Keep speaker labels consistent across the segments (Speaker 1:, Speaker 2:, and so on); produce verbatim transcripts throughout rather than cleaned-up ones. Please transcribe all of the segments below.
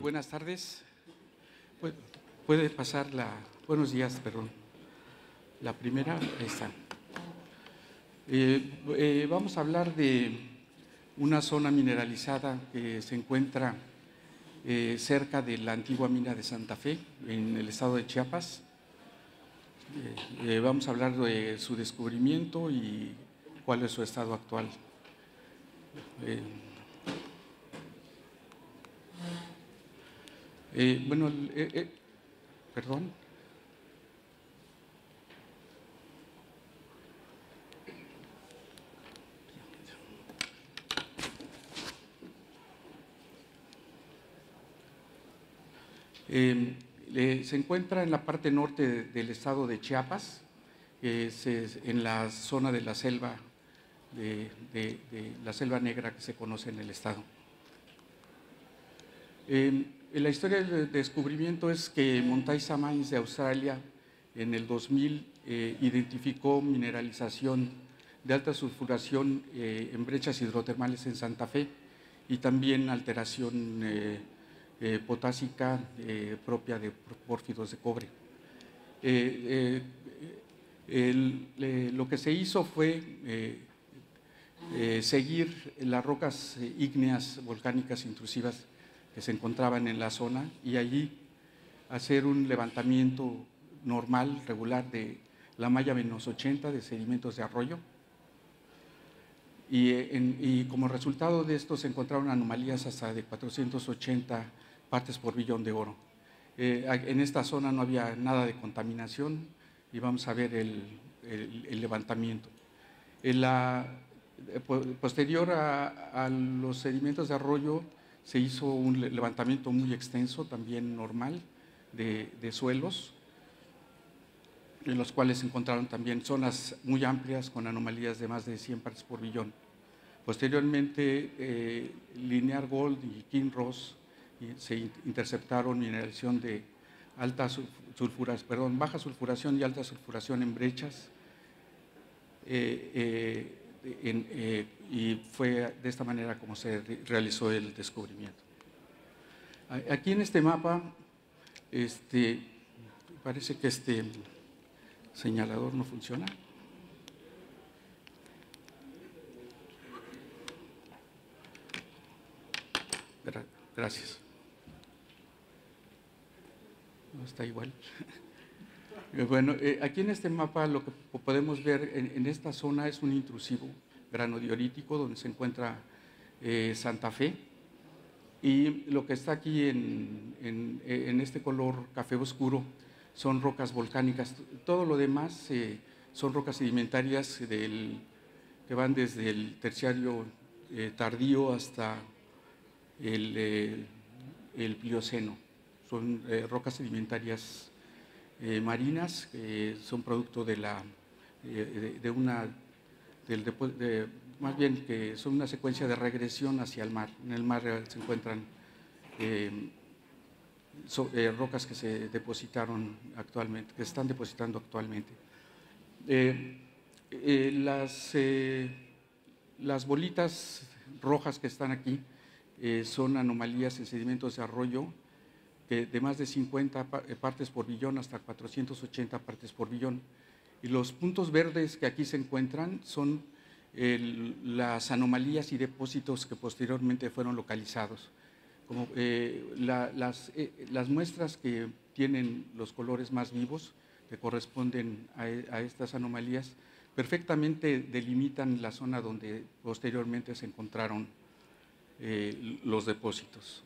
Speaker 1: buenas tardes. Puede pasar la… Buenos días, perdón. La primera, ahí está. Eh, eh, vamos a hablar de una zona mineralizada que se encuentra eh, cerca de la antigua mina de Santa Fe, en el estado de Chiapas. Eh, eh, vamos a hablar de su descubrimiento y cuál es su estado actual. Eh, eh, bueno, eh, eh, perdón. Eh, eh, se encuentra en la parte norte de, del estado de Chiapas, eh, se, en la zona de la selva, de, de, de la selva negra que se conoce en el estado. Eh, la historia del descubrimiento es que Montaiza Mines de Australia en el dos mil eh, identificó mineralización de alta sulfuración eh, en brechas hidrotermales en Santa Fe y también alteración eh, eh, potásica eh, propia de pórfidos de cobre. Eh, eh, el, eh, lo que se hizo fue eh, eh, seguir las rocas ígneas volcánicas intrusivas que se encontraban en la zona y allí hacer un levantamiento normal, regular de la malla menos ochenta de sedimentos de arroyo. Y, en, y como resultado de esto se encontraron anomalías hasta de cuatrocientas ochenta partes por billón de oro. Eh, en esta zona no había nada de contaminación y vamos a ver el, el, el levantamiento. En la, posterior a, a los sedimentos de arroyo se hizo un levantamiento muy extenso, también normal, de, de suelos, en los cuales se encontraron también zonas muy amplias con anomalías de más de cien partes por billón. Posteriormente, eh, Linear Gold y Kinross se interceptaron mineralización de alta sulfuración, perdón, baja sulfuración y alta sulfuración en brechas, eh, eh, en, eh, y fue de esta manera como se realizó el descubrimiento. Aquí en este mapa, este, parece que este señalador no funciona. Gracias. No está igual. Bueno, eh, aquí en este mapa lo que podemos ver en, en esta zona es un intrusivo granodiorítico donde se encuentra eh, Santa Fe, y lo que está aquí en, en, en este color café oscuro son rocas volcánicas. Todo lo demás eh, son rocas sedimentarias del, que van desde el terciario eh, tardío hasta el, eh, el Plioceno. Son eh, rocas sedimentarias eh, marinas que son producto de la eh, de, de una del, de, de, más bien que son una secuencia de regresión hacia el mar. En el mar se encuentran eh, so, eh, rocas que se depositaron actualmente, que se están depositando actualmente. Eh, eh, las, eh, las bolitas rojas que están aquí eh, son anomalías en sedimentos de arroyo que de más de cincuenta partes por billón hasta cuatrocientas ochenta partes por billón. Y los puntos verdes que aquí se encuentran son el, las anomalías y depósitos que posteriormente fueron localizados. Como, eh, la, las, eh, las muestras que tienen los colores más vivos, que corresponden a, a estas anomalías, perfectamente delimitan la zona donde posteriormente se encontraron eh, los depósitos.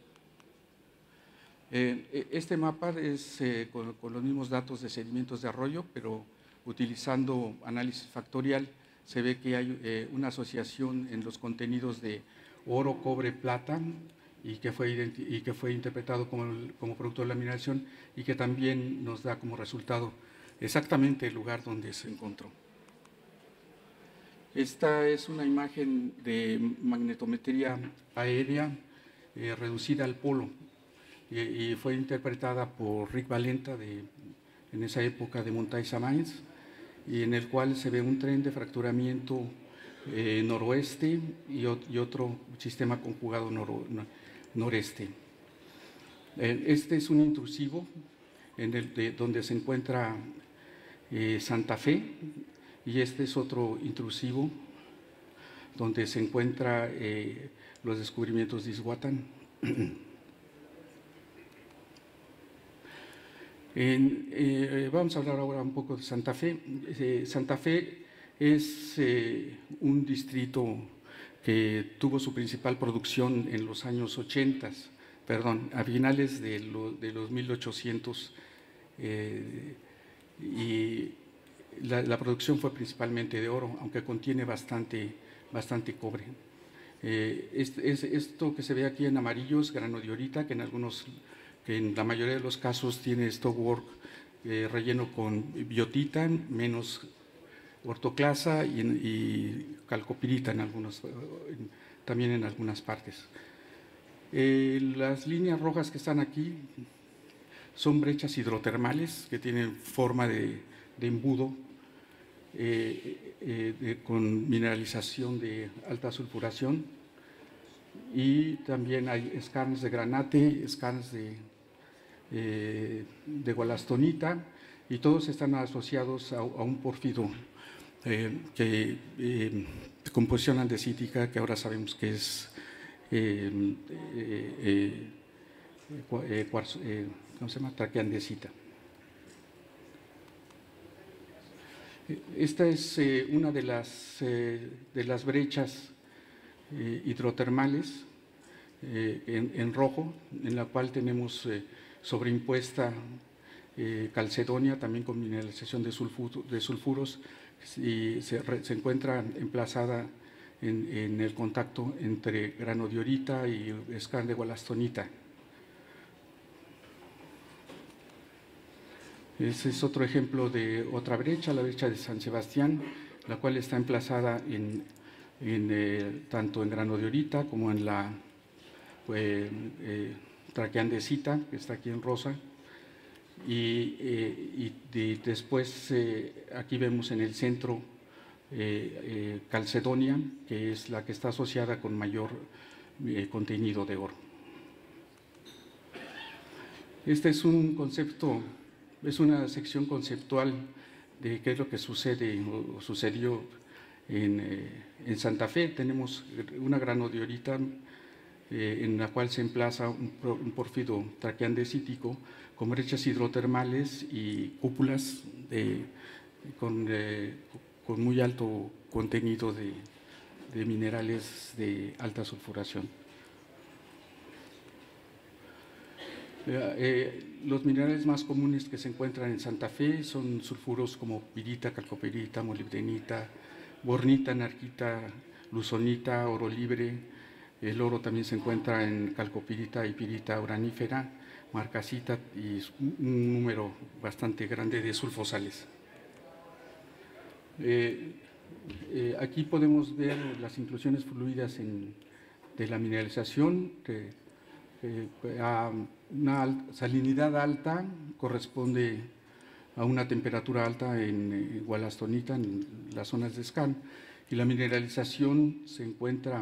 Speaker 1: Eh, este mapa es eh, con, con los mismos datos de sedimentos de arroyo, pero utilizando análisis factorial se ve que hay eh, una asociación en los contenidos de oro, cobre, plata, y que fue, y que fue interpretado como, como producto de la mineración, y que también nos da como resultado exactamente el lugar donde se encontró. Esta es una imagen de magnetometría aérea eh, reducida al polo, y, y fue interpretada por Rick Valenta de, en esa época de Montaiza Mines, y en el cual se ve un tren de fracturamiento eh, noroeste y, y otro sistema conjugado nor, noreste. Este es un intrusivo en el de, donde se encuentra eh, Santa Fe, y este es otro intrusivo donde se encuentra eh, los descubrimientos de Izhuatán. En, eh, vamos a hablar ahora un poco de Santa Fe. Eh, Santa Fe es eh, un distrito que tuvo su principal producción en los años ochenta, perdón, a finales de, lo, de los mil ochocientos, eh, y la, la producción fue principalmente de oro, aunque contiene bastante, bastante cobre. Eh, es, es, esto que se ve aquí en amarillo es granodiorita, que en algunos, que en la mayoría de los casos tiene stonework eh, relleno con biotita, menos ortoclasa y, y calcopirita en algunos, en, también en algunas partes. Eh, las líneas rojas que están aquí son brechas hidrotermales que tienen forma de, de embudo eh, eh, de, con mineralización de alta sulfuración, y también hay skarns de granate, skarns de, eh, de gualastonita, y todos están asociados a, a un pórfido eh, que eh, de composición andesítica, que ahora sabemos que es eh, eh, eh, eh, cuarzo, eh, ¿cómo se llama? Traqueandesita. Esta es eh, una de las, eh, de las brechas eh, hidrotermales eh, en, en rojo, en la cual tenemos eh, sobreimpuesta eh, calcedonia, también con mineralización de, sulfuro, de sulfuros, y se, se encuentra emplazada en, en el contacto entre granodiorita y skarn de gualastonita. Ese es otro ejemplo de otra brecha, la brecha de San Sebastián, la cual está emplazada en, en, eh, tanto en granodiorita como en la pues, eh, traqueandesita, que está aquí en rosa, y, eh, y de, después eh, aquí vemos en el centro eh, eh, calcedonia, que es la que está asociada con mayor eh, contenido de oro. Este es un concepto, es una sección conceptual de qué es lo que sucede o sucedió en, eh, en Santa Fe. Tenemos una granodiorita eh, en la cual se emplaza un, un pórfido traqueandesítico con brechas hidrotermales y cúpulas de, con, eh, con muy alto contenido de, de minerales de alta sulfuración. Eh, los minerales más comunes que se encuentran en Santa Fe son sulfuros como pirita, calcopirita, molibdenita, bornita, narquita, luzonita, oro libre. El oro también se encuentra en calcopirita y pirita uranífera, marcasita y un número bastante grande de sulfosales. Eh, eh, aquí podemos ver las inclusiones fluidas en, de la mineralización. De, eh, a una salinidad alta corresponde a una temperatura alta en, en gualastonita, en las zonas de skarn, y la mineralización se encuentra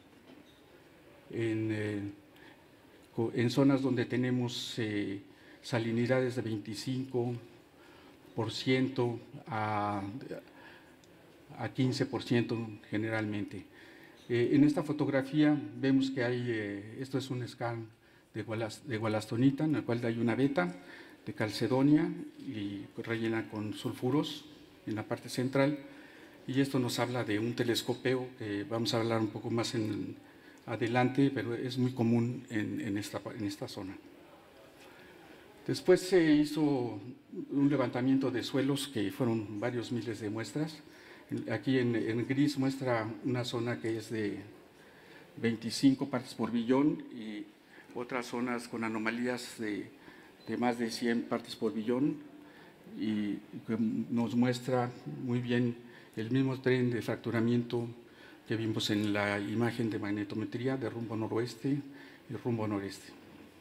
Speaker 1: en, eh, en zonas donde tenemos eh, salinidades de veinticinco por ciento a, a quince por ciento generalmente. Eh, en esta fotografía vemos que hay, eh, esto es un skarn de, gualas, de gualastonita, en el cual hay una veta de calcedonia y rellena con sulfuros en la parte central, y esto nos habla de un telescopeo que vamos a hablar un poco más en, adelante, pero es muy común en, en, esta, en esta zona. Después se hizo un levantamiento de suelos que fueron varios miles de muestras. Aquí en, en gris muestra una zona que es de veinticinco partes por billón y otras zonas con anomalías de, de más de cien partes por billón, y que nos muestra muy bien el mismo tren de fracturamiento que vimos en la imagen de magnetometría de rumbo noroeste y rumbo noreste.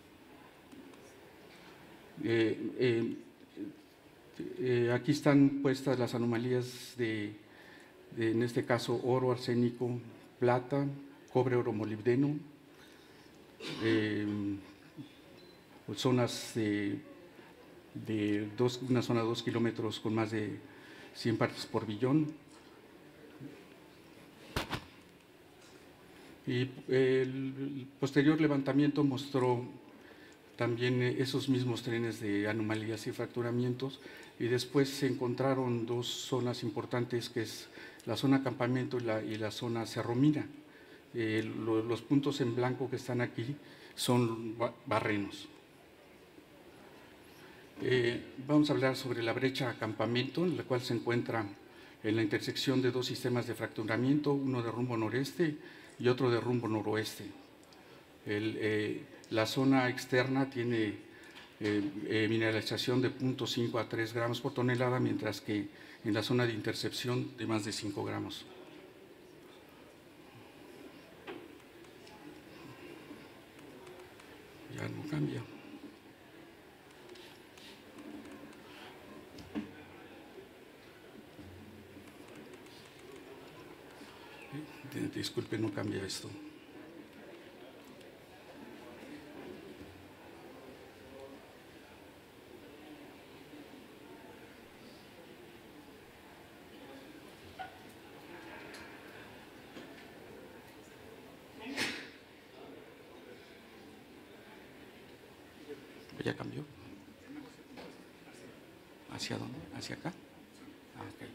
Speaker 1: Eh, eh, eh, aquí están puestas las anomalías de, de, en este caso, oro, arsénico, plata, cobre, oro, molibdeno, eh, zonas de, de dos, una zona de dos kilómetros con más de cien partes por billón. Y el posterior levantamiento mostró también esos mismos trenes de anomalías y fracturamientos, y después se encontraron dos zonas importantes, que es la zona campamento y la, y la zona cerromina. Eh, lo, los puntos en blanco que están aquí son barrenos. Eh, vamos a hablar sobre la brecha campamento, en la cual se encuentra en la intersección de dos sistemas de fracturamiento, uno de rumbo noreste y otro de rumbo noroeste. El, eh, la zona externa tiene eh, eh, mineralización de zero punto cinco a tres gramos por tonelada, mientras que en la zona de intercepción de más de cinco gramos. Ya no cambia. Disculpe, no cambia esto. ¿Ya cambió? ¿Hacia dónde? ¿Hacia acá? Ah, ok.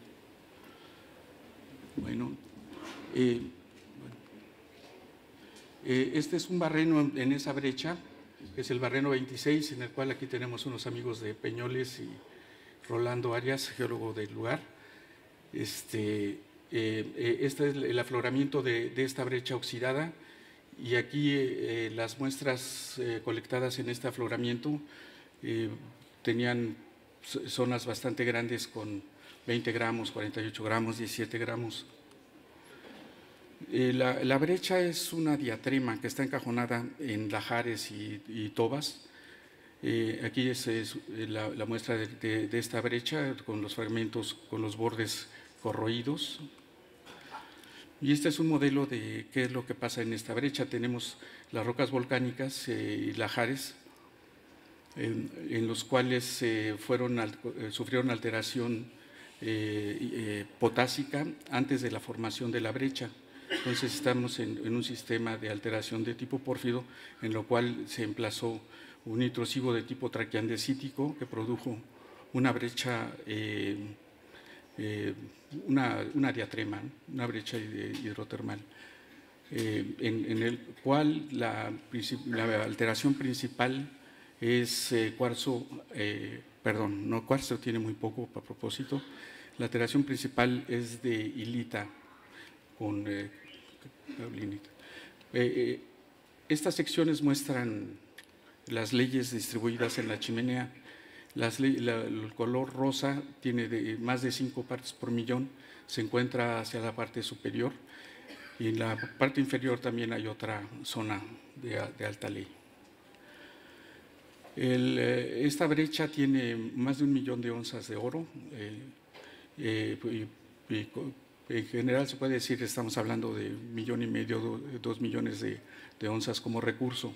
Speaker 1: Bueno, eh, bueno. Eh, este es un barreno en, en esa brecha, que es el barreno veintiséis, en el cual aquí tenemos unos amigos de Peñoles y Rolando Arias, geólogo del lugar. Este, eh, eh, este es el afloramiento de, de esta brecha oxidada, y aquí eh, las muestras eh, colectadas en este afloramiento eh, tenían zonas bastante grandes con veinte gramos, cuarenta y ocho gramos, diecisiete gramos. Eh, la, la brecha es una diatrema que está encajonada en lajares y, y tobas. Eh, aquí es, es la, la muestra de, de, de esta brecha con los fragmentos, con los bordes corroídos. Y este es un modelo de qué es lo que pasa en esta brecha. Tenemos las rocas volcánicas eh, y lajares, en, en los cuales eh, fueron, eh, sufrieron alteración eh, eh, potásica antes de la formación de la brecha. Entonces estamos en, en un sistema de alteración de tipo pórfido, en lo cual se emplazó un intrusivo de tipo traquiandesítico que produjo una brecha, eh, eh, una, una diatrema, una brecha hidrotermal, eh, en, en el cual la, la alteración principal es eh, cuarzo, eh, perdón, no cuarzo, tiene muy poco a propósito. La alteración principal es de hilita con eh, eh, eh, estas secciones muestran las leyes distribuidas en la chimenea. Las, la, el color rosa tiene de, más de cinco partes por millón, se encuentra hacia la parte superior, y en la parte inferior también hay otra zona de, de alta ley. El, eh, esta brecha tiene más de un millón de onzas de oro. Eh, eh, y, y, en general se puede decir que estamos hablando de un millón y medio, do, dos millones de, de onzas como recurso.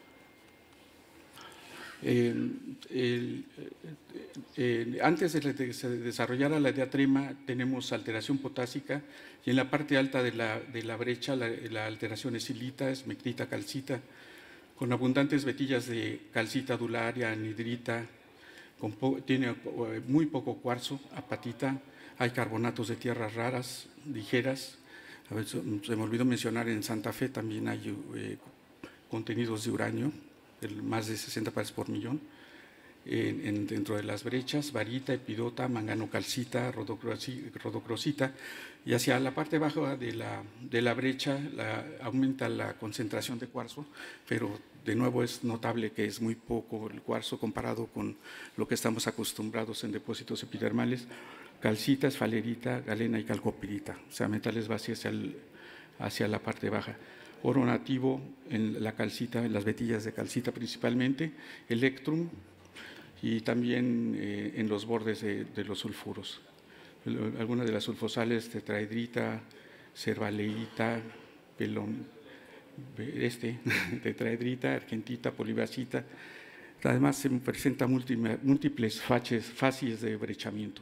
Speaker 1: Eh, el, eh, antes de que se desarrollara la diatrema tenemos alteración potásica, y en la parte alta de la, de la brecha la, la alteración es silita, es mectita, calcita, con abundantes vetillas de calcita adularia, anhidrita, con po, tiene muy poco cuarzo, apatita, hay carbonatos de tierras raras, ligeras. A ver, se me olvidó mencionar, en Santa Fe también hay eh, contenidos de uranio, más de sesenta partes por millón, en, en, dentro de las brechas, varita, epidota, manganocalcita, rodocrosita, y hacia la parte baja de la, de la brecha la, aumenta la concentración de cuarzo, pero de nuevo es notable que es muy poco el cuarzo comparado con lo que estamos acostumbrados en depósitos epidermales. Calcita, esfalerita, galena y calcopirita, o sea, metales vacíos hacia, el, hacia la parte baja. Oro nativo en la calcita, en las vetillas de calcita principalmente, electrum, y también eh, en los bordes de, de los sulfuros. Algunas de las sulfosales, tetraedrita, cervaleíta, pelón, este, tetraedrita, argentita, polibasita, Además, se presenta múltiples fases, fases de brechamiento.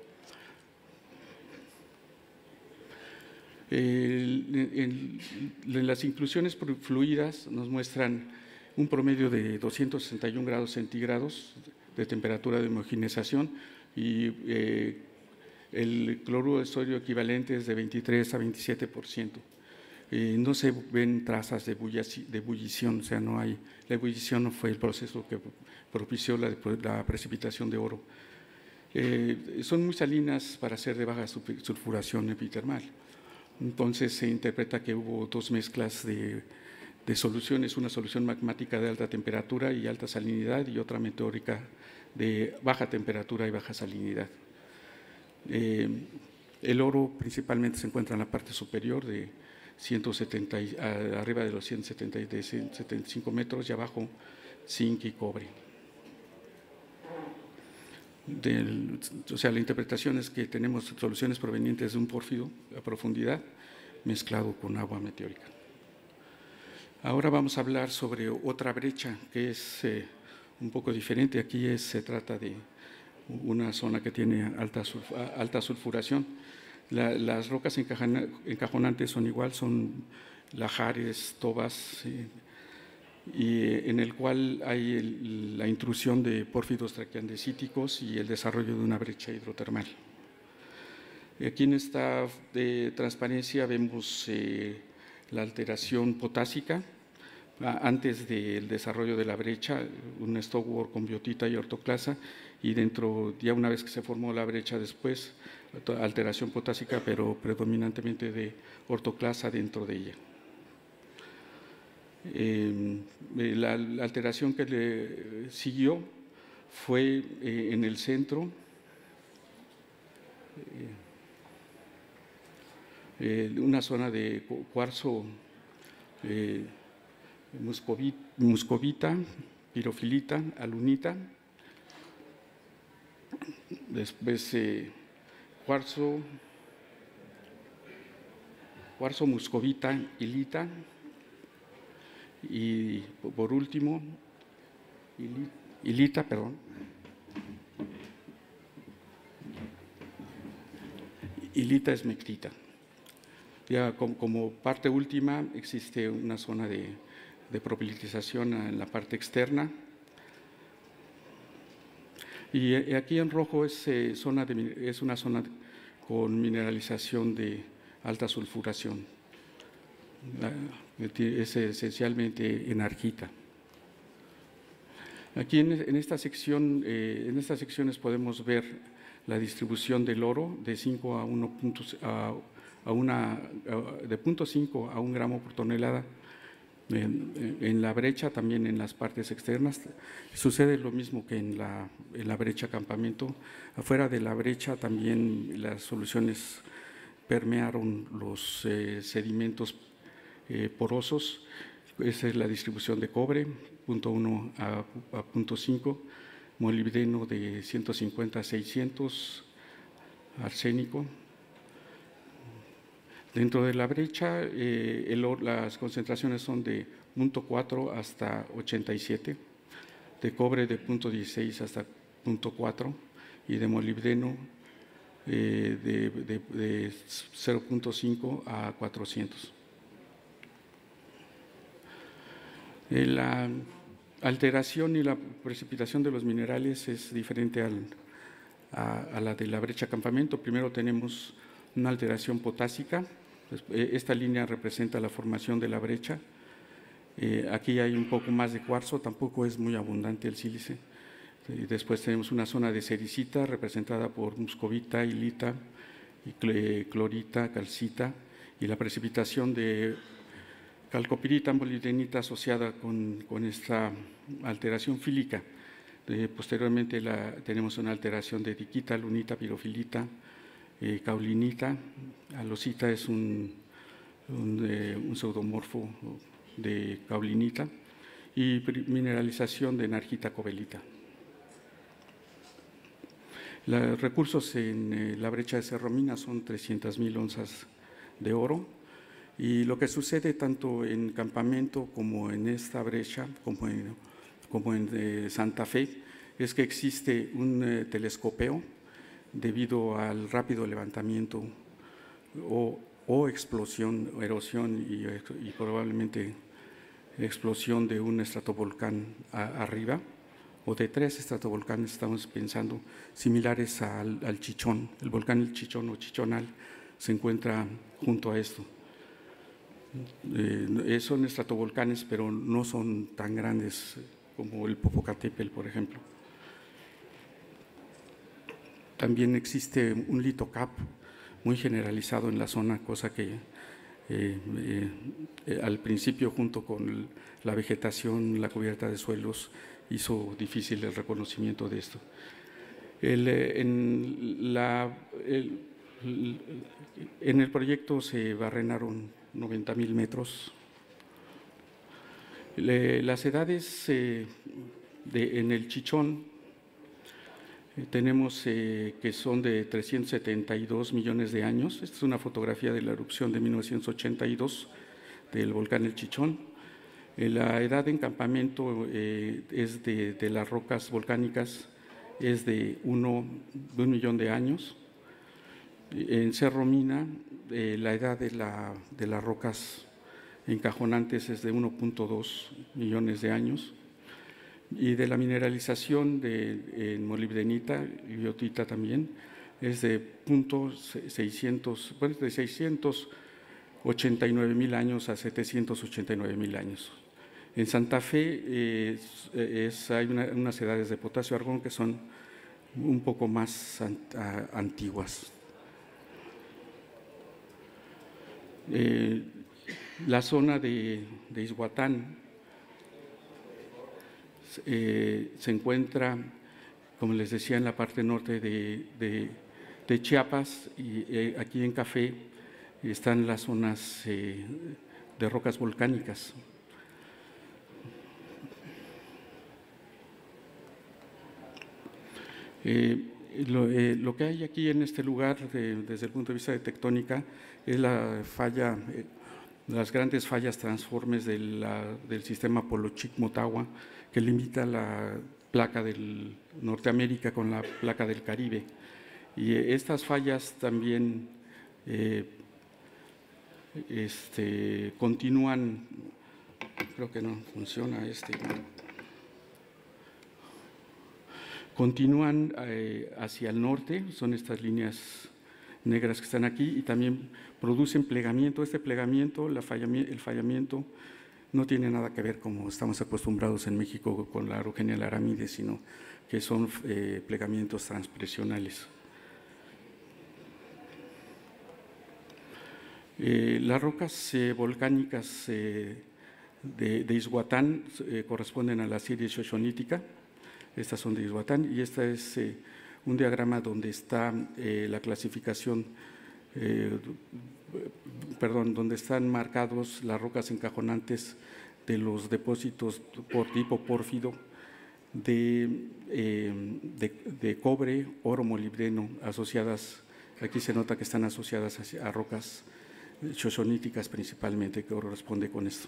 Speaker 1: El, el, el, las inclusiones fluidas nos muestran un promedio de doscientos sesenta y un grados centígrados de temperatura de homogeneización y eh, el cloruro de sodio equivalente es de veintitrés a veintisiete por ciento. Eh, no se ven trazas de, de ebullición, o sea, no hay, la ebullición no fue el proceso que propició la, la precipitación de oro. Eh, son muy salinas para ser de baja sulfuración epitermal. Entonces se interpreta que hubo dos mezclas de, de soluciones, una solución magmática de alta temperatura y alta salinidad y otra meteórica de baja temperatura y baja salinidad. Eh, el oro principalmente se encuentra en la parte superior de ciento setenta, arriba de los ciento setenta, de ciento setenta y cinco metros y abajo zinc y cobre. Del, o sea, la interpretación es que tenemos soluciones provenientes de un pórfido a profundidad mezclado con agua meteórica. Ahora vamos a hablar sobre otra brecha que es eh, un poco diferente. Aquí es, se trata de una zona que tiene alta, sulf, alta sulfuración. La, las rocas encajonantes son igual, son lajares, tobas, eh, y en el cual hay el, la intrusión de pórfidos traqueandesíticos y el desarrollo de una brecha hidrotermal. Aquí en esta de transparencia vemos eh, la alteración potásica antes del desarrollo de la brecha, un stockwork con biotita y ortoclasa, y dentro, ya una vez que se formó la brecha después, alteración potásica, pero predominantemente de ortoclasa dentro de ella. Eh, la, la alteración que le siguió fue eh, en el centro, eh, eh, una zona de cuarzo eh, muscovita, muscovita, pirofilita, alunita, después eh, cuarzo, cuarzo muscovita, hilita, y por último, hilita, perdón, hilita esmectita. Ya como, como parte última existe una zona de, de propilitización en la parte externa. Y aquí en rojo es, eh, zona de, es una zona con mineralización de alta sulfuración. Es esencialmente enargita. Aquí en, en, esta sección, eh, en estas secciones podemos ver la distribución del oro de cinco a uno a, a una a, de cero punto cinco a un gramo por tonelada. En, en la brecha, también en las partes externas, sucede lo mismo que en la, en la brecha campamento. Afuera de la brecha también las soluciones permearon los eh, sedimentos eh, porosos. Esa es la distribución de cobre, punto uno a punto cinco, molibdeno de ciento cincuenta a seiscientos, arsénico. Dentro de la brecha, eh, el, las concentraciones son de punto cuatro hasta ochenta y siete, de cobre de punto dieciséis hasta punto cuatro y de molibdeno eh, de, de, de cero punto cinco a cuatrocientos. Eh, la alteración y la precipitación de los minerales es diferente al, a, a la de la brecha campamento. Primero tenemos una alteración potásica. Esta línea representa la formación de la brecha. Eh, aquí hay un poco más de cuarzo, tampoco es muy abundante el sílice. Eh, después tenemos una zona de sericita representada por muscovita, hilita, y clorita, calcita, y la precipitación de calcopirita, molibdenita asociada con, con esta alteración fílica. Eh, posteriormente la, tenemos una alteración de diquita, lunita, pirofilita, Eh, caulinita, alosita es un, un, eh, un pseudomorfo de caulinita, y mineralización de enargita cobelita. Los recursos en eh, la brecha de Cerro-Mina son trescientas mil onzas de oro, y lo que sucede tanto en campamento como en esta brecha, como en como en eh, Santa Fe, es que existe un eh, telescopeo debido al rápido levantamiento o, o explosión, o erosión y, y probablemente explosión de un estratovolcán a, arriba, o de tres estratovolcanes, estamos pensando, similares al, al Chichón. El volcán El Chichón o Chichonal se encuentra junto a esto. Eh, son estratovolcanes, pero no son tan grandes como el Popocatépetl, por ejemplo. También existe un litocap muy generalizado en la zona, cosa que eh, eh, al principio, junto con la vegetación, la cubierta de suelos, hizo difícil el reconocimiento de esto. El, en, la, el, en el proyecto se barrenaron noventa mil metros. Le, las edades eh, de, en el Chichón eh, tenemos eh, que son de trescientos setenta y dos millones de años. Esta es una fotografía de la erupción de mil novecientos ochenta y dos del volcán El Chichón. Eh, la edad de encampamiento eh, es de, de las rocas volcánicas es de, uno, de un millón de años. En Cerro Mina, eh, la edad de, la, de las rocas encajonantes es de uno punto dos millones de años, y de la mineralización de en molibdenita y biotita también es de punto seiscientos, bueno, de seiscientos ochenta y nueve mil años a setecientos ochenta y nueve mil años. En Santa Fe eh, es, hay una, unas edades de potasio argón que son un poco más antiguas. Eh, la zona de, de Izhuatán eh, se encuentra, como les decía, en la parte norte de, de, de Chiapas, y eh, aquí en Café están las zonas eh, de rocas volcánicas. Eh, lo, eh, lo que hay aquí en este lugar, de, desde el punto de vista de tectónica, es la falla, eh, las grandes fallas transformes de la, del sistema Polochic-Motagua, que limita la placa del Norteamérica con la placa del Caribe. Y eh, estas fallas también eh, este, continúan, creo que no funciona este. Continúan eh, hacia el norte, son estas líneas negras que están aquí, y también producen plegamiento. Este plegamiento, la fallami el fallamiento, no tiene nada que ver como estamos acostumbrados en México con la Araucania laramide, sino que son eh, plegamientos transpresionales. Eh, las rocas eh, volcánicas eh, de, de Izhuatán eh, corresponden a la serie xoxonítica. Estas son de Izhuatán, y esta es eh, un diagrama donde está eh, la clasificación, eh, perdón, donde están marcados las rocas encajonantes de los depósitos por tipo pórfido de, eh, de, de cobre, oro, molibdeno, asociadas, aquí se nota que están asociadas a, a rocas xoxoníticas principalmente, que corresponde con esto.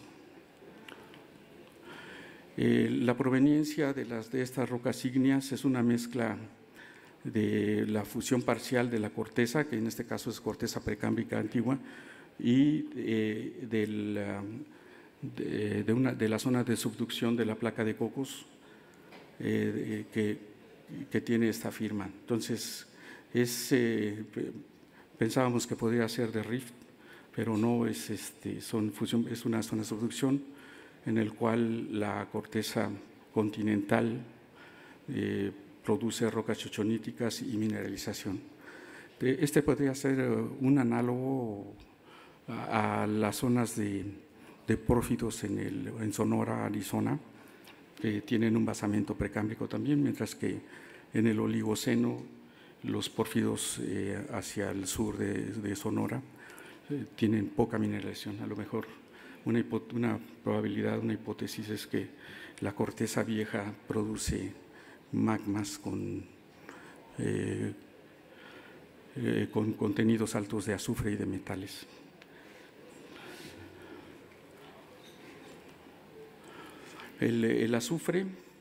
Speaker 1: Eh, la proveniencia de, las, de estas rocas ígneas es una mezcla de la fusión parcial de la corteza, que en este caso es corteza precámbrica antigua, y eh, de, la, de, de, una, de la zona de subducción de la placa de Cocos eh, que, que tiene esta firma. Entonces, es, eh, pensábamos que podría ser de rift, pero no, es, este, son fusión, es una zona de subducción en el cual la corteza continental eh, produce rocas xoxoníticas y mineralización. Este podría ser un análogo a, a las zonas de, de pórfidos en, el, en Sonora, Arizona, que tienen un basamento precámbrico también, mientras que en el Oligoceno los pórfidos eh, hacia el sur de, de Sonora eh, tienen poca mineralización. A lo mejor Una, una probabilidad, una hipótesis es que la corteza vieja produce magmas con, eh, eh, con contenidos altos de azufre y de metales. El, el azufre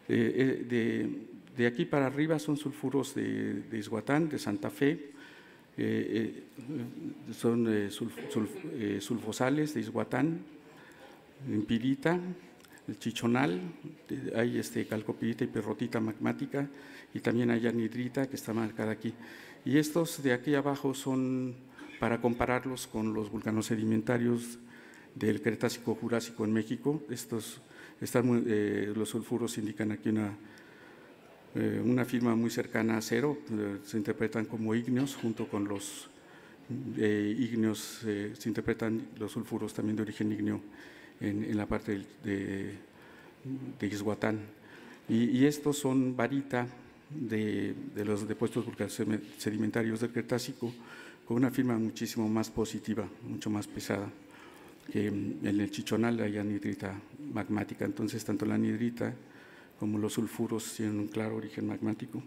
Speaker 1: Eh, de, de aquí para arriba son sulfuros de, de Izhuatán, de Santa Fe, eh, eh, son eh, sulf, sulf, eh, sulfosales de Izhuatán, pirita, el chichonal, hay este, calcopirita y perrotita magmática, y también hay anhidrita que está marcada aquí. Y estos de aquí abajo son para compararlos con los vulcanosedimentarios del Cretácico-Jurásico en México. Estos están muy, eh, los sulfuros indican aquí una, eh, una firma muy cercana a cero, eh, se interpretan como ígneos junto con los eh, ígneos, eh, se interpretan los sulfuros también de origen ígneo en, en la parte de, de Izhuatán. Y, y estos son varita de, de los depósitos vulcanosedimentarios del Cretácico, con una firma muchísimo más positiva, mucho más pesada, que en el chichonal hay anhidrita magmática. Entonces, tanto la anhidrita como los sulfuros tienen un claro origen magmático.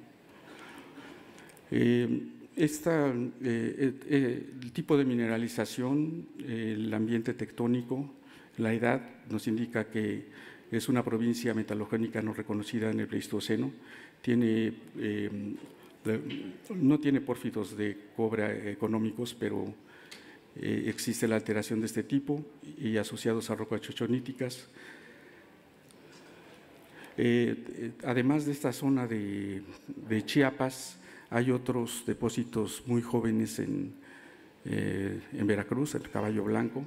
Speaker 1: Eh, esta, eh, eh, el tipo de mineralización, eh, el ambiente tectónico, la edad nos indica que es una provincia metalogénica no reconocida en el Pleistoceno. Tiene, eh, de, no tiene pórfidos de cobre económicos, pero eh, existe la alteración de este tipo y asociados a rocas chochoníticas. Eh, además de esta zona de, de Chiapas, hay otros depósitos muy jóvenes en, eh, en Veracruz, el Caballo Blanco.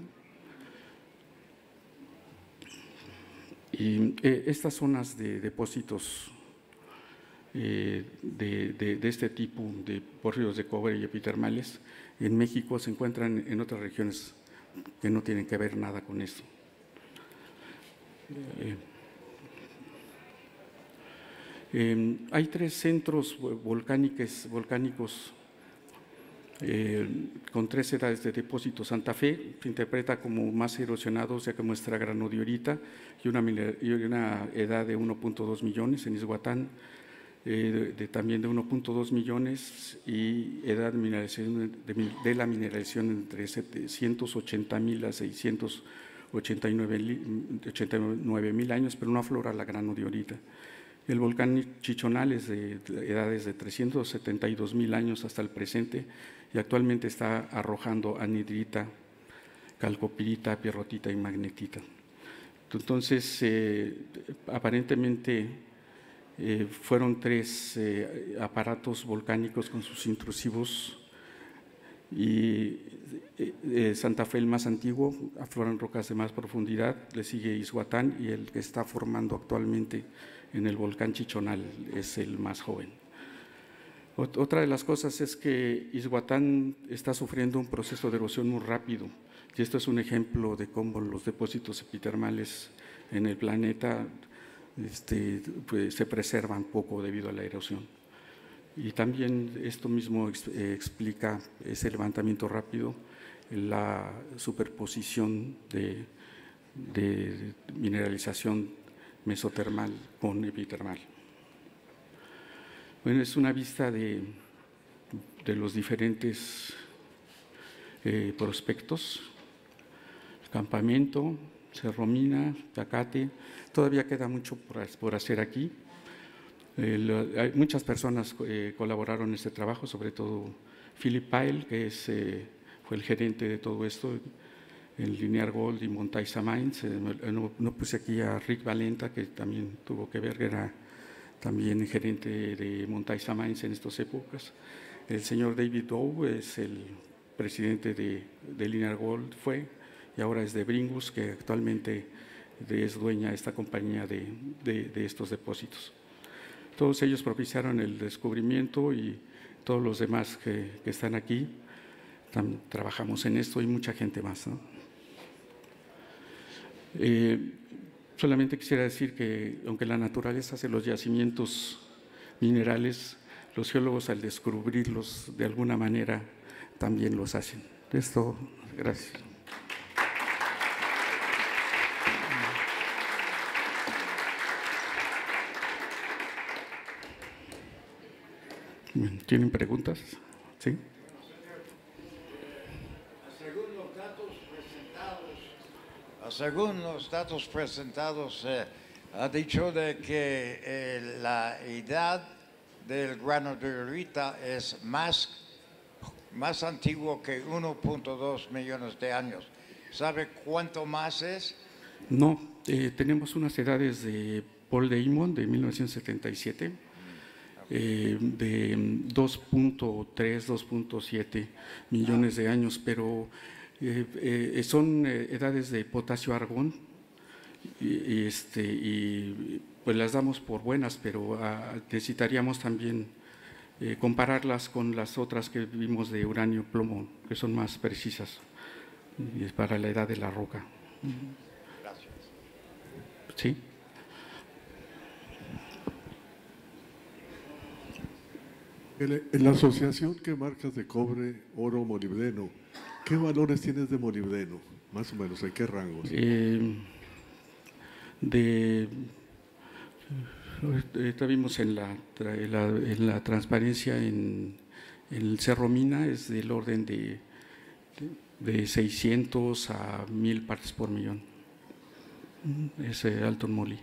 Speaker 1: Y eh, estas zonas de depósitos eh, de, de, de este tipo, de pórfidos de cobre y epitermales, en México se encuentran en otras regiones que no tienen que ver nada con esto. Eh, eh, hay tres centros volcánicos, volcánicos Eh, con tres edades de depósito. Santa Fe se interpreta como más erosionado, o sea que muestra granodiorita, y una, y una edad de uno punto dos millones. En Izhuatán eh, de, de, también de uno punto dos millones, y edad de, mineralización de, de la mineralización entre setecientos ochenta mil a seiscientos ochenta y nueve mil años, pero no aflora la granodiorita. El volcán Chichonal es de edades de trescientos setenta y dos mil años hasta el presente, y actualmente está arrojando anhidrita, calcopirita, pierrotita y magnetita. Entonces, eh, aparentemente eh, fueron tres eh, aparatos volcánicos con sus intrusivos, y eh, Santa Fe, el más antiguo, afloran rocas de más profundidad, le sigue Izhuatán, y el que está formando actualmente en el volcán Chichonal es el más joven. Otra de las cosas es que Izhuatán está sufriendo un proceso de erosión muy rápido, y esto es un ejemplo de cómo los depósitos epitermales en el planeta este, pues, se preservan poco debido a la erosión. Y también esto mismo eh, explica ese levantamiento rápido, la superposición de, de mineralización mesotermal con epitermal. Bueno, es una vista de, de los diferentes eh, prospectos: Campamento, Cerro Mina, Tacate. Todavía queda mucho por, por hacer aquí. Eh, lo, hay muchas personas eh, colaboraron en este trabajo, sobre todo Philip Pyle, que es, eh, fue el gerente de todo esto en Linear Gold y Montaiza Mines. Eh, no, no puse aquí a Rick Valenta, que también tuvo que ver, que era también gerente de Montaiza Mines en estas épocas. El señor David Dow es el presidente de, de Linear Gold, fue, y ahora es de Bringus, que actualmente es dueña de esta compañía de, de, de estos depósitos. Todos ellos propiciaron el descubrimiento, y todos los demás que, que están aquí tam, trabajamos en esto, y mucha gente más, ¿no? Eh, solamente quisiera decir que, aunque la naturaleza hace los yacimientos minerales, los geólogos, al descubrirlos de alguna manera, también los hacen. Esto, gracias. ¿Tienen preguntas? ¿Sí?
Speaker 2: Según los datos presentados, según los datos presentados eh, ha dicho de que eh, la edad del grano de diorita es más, más antiguo que uno punto dos millones de años. ¿Sabe cuánto más es?
Speaker 1: No, eh, tenemos unas edades de Paul Damon de mil novecientos setenta y siete, eh, de dos punto tres, dos punto siete millones de años, pero eh, eh, son edades de potasio-argón y, y, este, y pues las damos por buenas, pero ah, necesitaríamos también eh, compararlas con las otras que vimos de uranio-plomo, que son más precisas y es para la edad de la roca.
Speaker 2: Gracias.
Speaker 1: Sí.
Speaker 3: En la asociación que marcas de cobre, oro, molibdeno, ¿qué valores tienes de molibdeno? Más o menos, ¿en qué rangos?
Speaker 1: Eh, de, ahorita vimos en la, en la, en la transparencia en, en el Cerro Mina, es del orden de, de seiscientos a mil partes por millón, ese Alton Moly.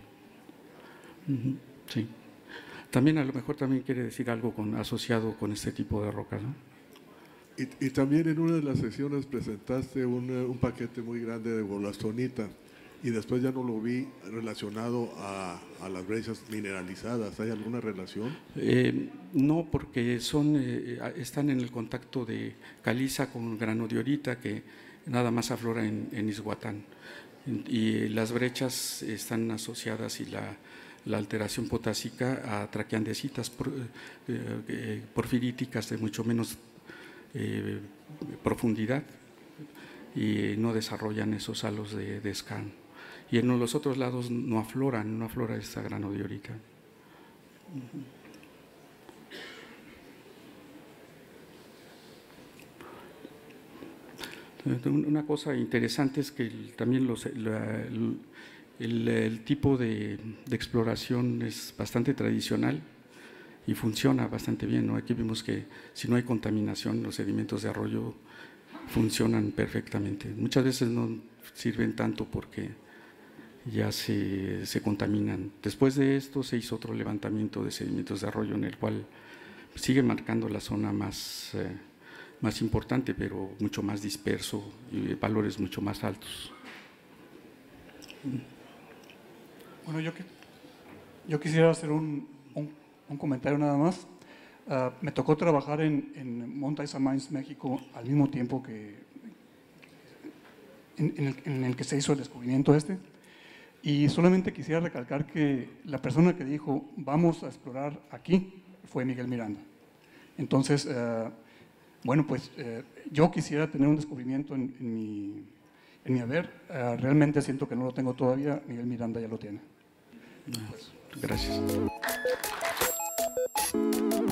Speaker 1: Sí. También a lo mejor también quiere decir algo con, asociado con este tipo de rocas, ¿no?
Speaker 3: Y, y también en una de las sesiones presentaste un, un paquete muy grande de wollastonita y después ya no lo vi relacionado a, a las brechas mineralizadas. ¿Hay alguna relación?
Speaker 1: Eh, no, porque son, eh, están en el contacto de caliza con granodiorita que nada más aflora en, en Izhuatán. Y las brechas están asociadas y la la alteración potásica a traqueandesitas por, eh, porfiríticas de mucho menos eh, profundidad y no desarrollan esos halos de, de scan. Y en los otros lados no afloran, no aflora esta granodiorita. Una cosa interesante es que también los, la, el, el tipo de, de exploración es bastante tradicional y funciona bastante bien, ¿no? Aquí vemos que si no hay contaminación, los sedimentos de arroyo funcionan perfectamente. Muchas veces no sirven tanto porque ya se, se contaminan. Después de esto se hizo otro levantamiento de sedimentos de arroyo en el cual sigue marcando la zona más, eh, más importante, pero mucho más disperso y valores mucho más altos.
Speaker 4: Bueno, yo, que, yo quisiera hacer un, un, un comentario nada más. Uh, me tocó trabajar en, en Mount Isa Mines, México, al mismo tiempo que en, en, el, en el que se hizo el descubrimiento este. Y solamente quisiera recalcar que la persona que dijo, vamos a explorar aquí, fue Miguel Miranda. Entonces, uh, bueno, pues uh, yo quisiera tener un descubrimiento en, en, mi, en mi haber. Uh, realmente siento que no lo tengo todavía, Miguel Miranda ya lo tiene.
Speaker 1: Gracias.